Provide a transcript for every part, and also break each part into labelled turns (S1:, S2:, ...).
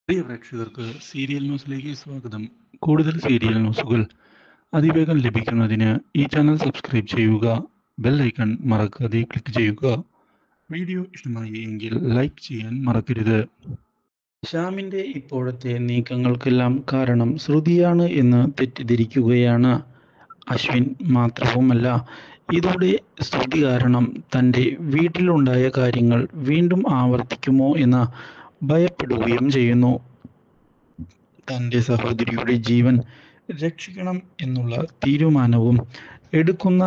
S1: പ്രിയ പ്രേക്ഷകർക്ക് സീരിയൽ ന്യൂസിലേക്ക് സ്വാഗതം. കൂടുതൽ സീരിയൽ ന്യൂസുകൾ അതിവേഗം ലഭിക്കുന്നതിന് ഈ ചാനൽ സബ്സ്ക്രൈബ് ചെയ്യുക. ബെൽ ഐക്കൺ മറക്കാതെ ക്ലിക്ക് ചെയ്യുക. വീഡിയോ ഇഷ്ടമായി എങ്കിൽ ലൈക്ക് ചെയ്യാൻ മറക്കരുത്. ശ്യാമിന്റെ ഇപ്പോഴത്തെ നീക്കങ്ങൾക്കെല്ലാം കാരണം ശ്രുതിയാണ് എന്ന് തെറ്റിദ്ധരിക്കുകയാണ് അശ്വിൻ. മാത്രവുമല്ല, ഇതോടെ ശ്രുതി കാരണം തൻ്റെ വീട്ടിലുണ്ടായ കാര്യങ്ങൾ വീണ്ടും ആവർത്തിക്കുമോ എന്ന് ഭയപ്പെടുകയും ചെയ്യുന്നു. തൻ്റെ സഹോദരിയുടെ ജീവൻ രക്ഷിക്കണം എന്നുള്ള തീരുമാനവും എടുക്കുന്ന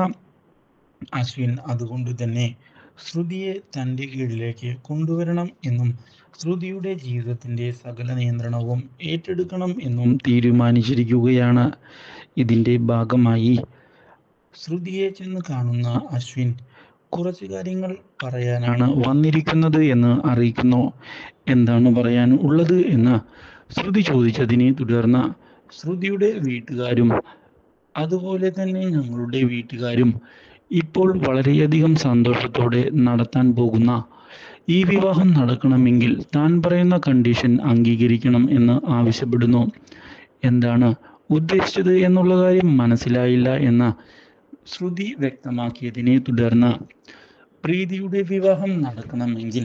S1: അശ്വിൻ അതുകൊണ്ട് തന്നെ ശ്രുതിയെ തൻ്റെ കീഴിലേക്ക് കൊണ്ടുവരണം എന്നും ശ്രുതിയുടെ ജീവിതത്തിൻ്റെ സകല നിയന്ത്രണവും ഏറ്റെടുക്കണം എന്നും തീരുമാനിച്ചിരിക്കുകയാണ്. ഇതിൻ്റെ ഭാഗമായി ശ്രുതിയെ ചെന്ന് കാണുന്ന അശ്വിൻ കുറച്ച് കാര്യങ്ങൾ പറയാനാണ് വന്നിരിക്കുന്നത് എന്ന് അറിയിക്കുന്നു. എന്താണ് പറയാൻ ഉള്ളത് എന്ന് ശ്രുതി ചോദിച്ചതിനെ തുടർന്ന് ശ്രുതിയുടെ വീട്ടുകാരും അതുപോലെ തന്നെ ഞങ്ങളുടെ വീട്ടുകാരും ഇപ്പോൾ വളരെയധികം സന്തോഷത്തോടെ നടത്താൻ പോകുന്ന ഈ വിവാഹം നടക്കണമെങ്കിൽ താൻ പറയുന്ന കണ്ടീഷൻ അംഗീകരിക്കണം എന്ന് ആവശ്യപ്പെടുന്നു. എന്താണ് ഉദ്ദേശിച്ചത് എന്നുള്ള കാര്യം മനസ്സിലായില്ല എന്ന് ശ്രുതി വ്യക്തമാക്കിയതിനെ തുടർന്ന് പ്രീതിയുടെ വിവാഹം നടക്കണമെങ്കിൽ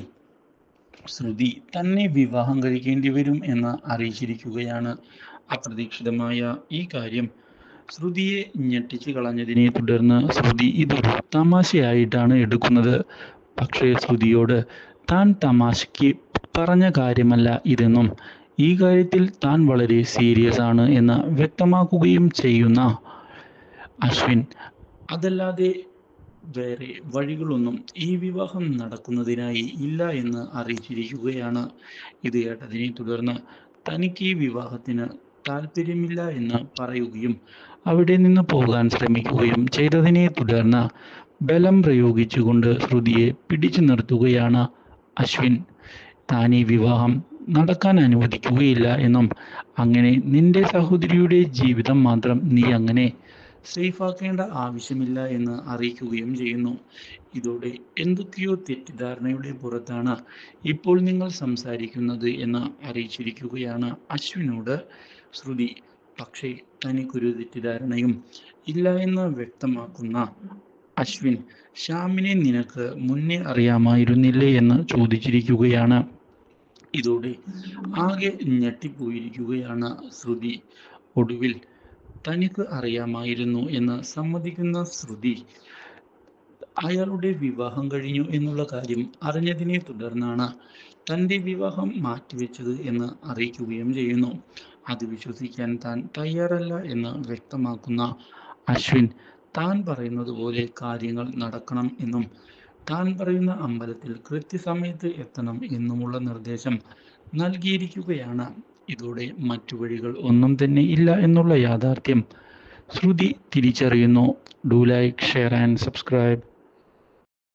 S1: ശ്രുതി തന്നെ വിവാഹം കഴിക്കേണ്ടി വരും എന്ന് അറിയിച്ചിരിക്കുകയാണ്. അപ്രതീക്ഷിതമായ ഈ കാര്യം ശ്രുതിയെ ഞെട്ടിച്ചു കളഞ്ഞതിനെ തുടർന്ന് ശ്രുതി ഇതൊരു തമാശയായിട്ടാണ് എടുക്കുന്നത്. പക്ഷേ ശ്രുതിയോട് താൻ തമാശയ്ക്ക് പറഞ്ഞ കാര്യമല്ല ഇതെന്നും ഈ കാര്യത്തിൽ താൻ വളരെ സീരിയസ് ആണ് എന്ന് വ്യക്തമാക്കുകയും ചെയ്യുന്ന അശ്വിൻ, അതല്ലാതെ വേറെ വഴികളൊന്നും ഈ വിവാഹം നടക്കുന്നതിനായി ഇല്ല എന്ന് അറിയിച്ചിരിക്കുകയാണ്. ഇത് കേട്ടതിനെ തുടർന്ന് തനിക്ക് ഈ വിവാഹത്തിന് താല്പര്യമില്ല എന്ന് പറയുകയും അവിടെ നിന്ന് പോകാൻ ശ്രമിക്കുകയും ചെയ്തതിനെ തുടർന്ന് ബലം പ്രയോഗിച്ചുകൊണ്ട് ശ്രുതിയെ പിടിച്ചു നിർത്തുകയാണ് അശ്വിൻ. താൻ ഈ വിവാഹം നടക്കാൻ അനുവദിക്കുകയില്ല എന്നും അങ്ങനെ നിന്റെ സഹോദരിയുടെ ജീവിതം മാത്രം നീ അങ്ങനെ സേഫാക്കേണ്ട ആവശ്യമില്ല എന്ന് അറിയിക്കുകയും ചെയ്യുന്നു. ഇതോടെ എന്തൊക്കെയോ തെറ്റിദ്ധാരണയുടെ പുറത്താണ് ഇപ്പോൾ നിങ്ങൾ സംസാരിക്കുന്നത് എന്ന് അറിയിച്ചിരിക്കുകയാണ് അശ്വിനോട് ശ്രുതി. പക്ഷേ തനിക്കൊരു തെറ്റിദ്ധാരണയും ഇല്ല എന്ന് വ്യക്തമാക്കുന്ന അശ്വിൻ, ശ്യാമിനെ നിനക്ക് മുന്നേ അറിയാമായിരുന്നില്ലേ എന്ന് ചോദിച്ചിരിക്കുകയാണ്. ഇതോടെ ആകെ ഞെട്ടിപ്പോയിരിക്കുകയാണ് ശ്രുതി. ഒടുവിൽ തനിക്ക് അറിയാമായിരുന്നു എന്ന് സമ്മതിക്കുന്ന ശ്രുതി അയാളുടെ വിവാഹം കഴിഞ്ഞു എന്നുള്ള കാര്യം അറിഞ്ഞതിനെ തുടർന്നാണ് തൻ്റെ വിവാഹം മാറ്റിവെച്ചത് എന്ന് അറിയിക്കുകയും ചെയ്യുന്നു. അത് വിശ്വസിക്കാൻ താൻ തയ്യാറല്ല എന്ന് വ്യക്തമാക്കുന്ന അശ്വിൻ, താൻ പറയുന്നത് പോലെ കാര്യങ്ങൾ നടക്കണം എന്നും താൻ പറയുന്ന അമ്പലത്തിൽ കൃത്യസമയത്ത് എത്തണം എന്നുമുള്ള നിർദ്ദേശം നൽകിയിരിക്കുകയാണ്. ഇതോടെ മറ്റു വഴികൾ ഒന്നും തന്നെ ഇല്ല എന്നുള്ള യാഥാർത്ഥ്യം ശ്രുതി തിരിച്ചറിയുന്നു. Do like, share and subscribe.